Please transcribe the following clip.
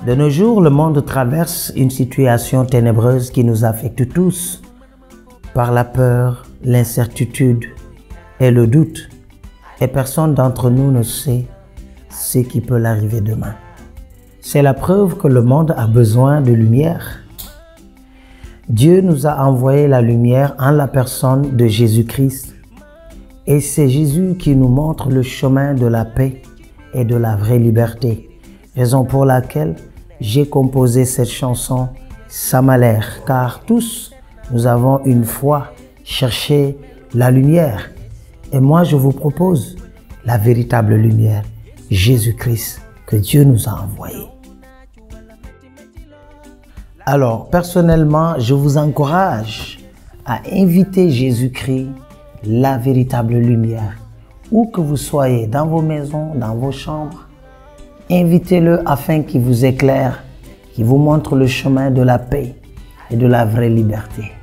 De nos jours, le monde traverse une situation ténébreuse qui nous affecte tous par la peur, l'incertitude et le doute. Et personne d'entre nous ne sait ce qui peut l'arriver demain. C'est la preuve que le monde a besoin de lumière. Dieu nous a envoyé la lumière en la personne de Jésus-Christ. Et c'est Jésus qui nous montre le chemin de la paix et de la vraie liberté. Raison pour laquelle j'ai composé cette chanson « Ça m'a l'air » car tous, nous avons une fois cherché la lumière. Et moi, je vous propose la véritable lumière, Jésus-Christ, que Dieu nous a envoyé. Alors, personnellement, je vous encourage à inviter Jésus-Christ, la véritable lumière. Où que vous soyez, dans vos maisons, dans vos chambres, invitez-le afin qu'il vous éclaire, qu'il vous montre le chemin de la paix et de la vraie liberté.